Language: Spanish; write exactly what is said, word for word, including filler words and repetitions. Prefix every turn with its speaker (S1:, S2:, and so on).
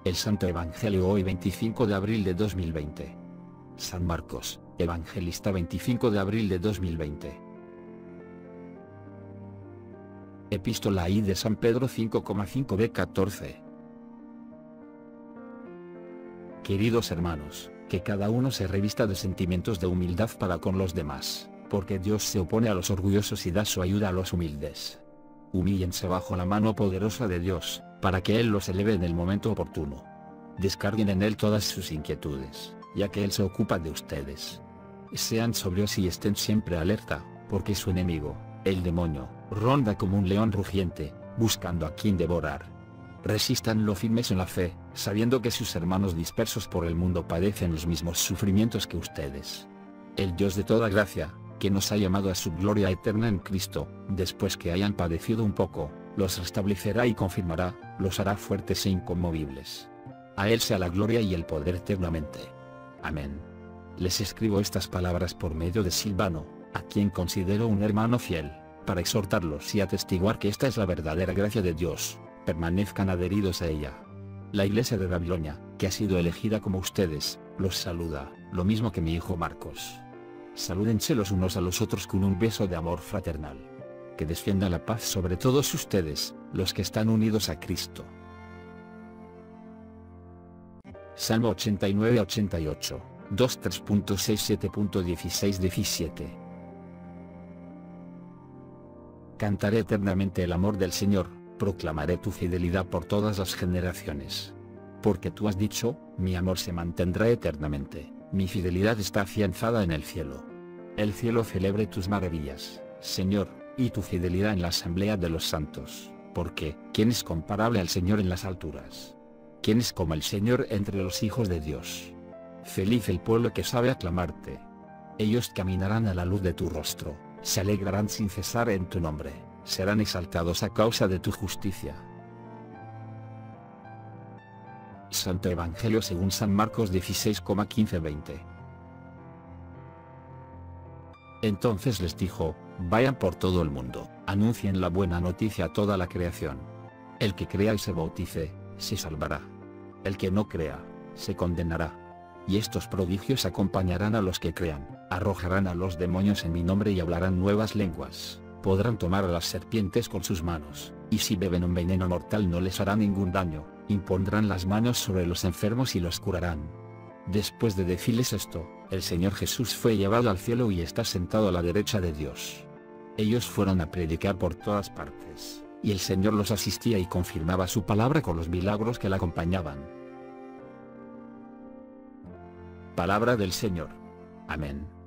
S1: El Santo Evangelio hoy veinticinco de abril de dos mil veinte. San Marcos, Evangelista veinticinco de abril de dos mil veinte. Epístola I de San Pedro cinco coma cinco b catorce. Queridos hermanos, que cada uno se revista de sentimientos de humildad para con los demás, porque Dios se opone a los orgullosos y da su ayuda a los humildes. Humíllense bajo la mano poderosa de Dios, para que Él los eleve en el momento oportuno. Descarguen en Él todas sus inquietudes, ya que Él se ocupa de ustedes. Sean sobrios y estén siempre alerta, porque su enemigo, el demonio, ronda como un león rugiente, buscando a quien devorar. Resístanlo firmes en la fe, sabiendo que sus hermanos dispersos por el mundo padecen los mismos sufrimientos que ustedes. El Dios de toda gracia, que nos ha llamado a su gloria eterna en Cristo, después que hayan padecido un poco, los restablecerá y confirmará, los hará fuertes e inconmovibles. A Él sea la gloria y el poder eternamente. Amén. Les escribo estas palabras por medio de Silvano, a quien considero un hermano fiel, para exhortarlos y atestiguar que esta es la verdadera gracia de Dios, permanezcan adheridos a ella. La Iglesia de Babilonia, que ha sido elegida como ustedes, los saluda, lo mismo que mi hijo Marcos. Salúdense los unos a los otros con un beso de amor fraternal. Que descienda la paz sobre todos ustedes, los que están unidos a Cristo. Salmo ochenta y nueve a ochenta y ocho, veintitrés punto sesenta y siete punto dieciséis diecisiete. Cantaré eternamente el amor del Señor, proclamaré tu fidelidad por todas las generaciones. Porque tú has dicho, mi amor se mantendrá eternamente, mi fidelidad está afianzada en el cielo. El cielo celebre tus maravillas, Señor, y tu fidelidad en la asamblea de los santos, porque, ¿quién es comparable al Señor en las alturas? ¿Quién es como el Señor entre los hijos de Dios? Feliz el pueblo que sabe aclamarte. Ellos caminarán a la luz de tu rostro, se alegrarán sin cesar en tu nombre, serán exaltados a causa de tu justicia. Santo Evangelio según San Marcos dieciséis, quince a veinte. Entonces les dijo, vayan por todo el mundo, anuncien la buena noticia a toda la creación. El que crea y se bautice, se salvará. El que no crea, se condenará. Y estos prodigios acompañarán a los que crean, arrojarán a los demonios en mi nombre y hablarán nuevas lenguas, podrán tomar a las serpientes con sus manos, y si beben un veneno mortal no les hará ningún daño, impondrán las manos sobre los enfermos y los curarán. Después de decirles esto, el Señor Jesús fue llevado al cielo y está sentado a la derecha de Dios. Ellos fueron a predicar por todas partes, y el Señor los asistía y confirmaba su palabra con los milagros que la acompañaban. Palabra del Señor. Amén.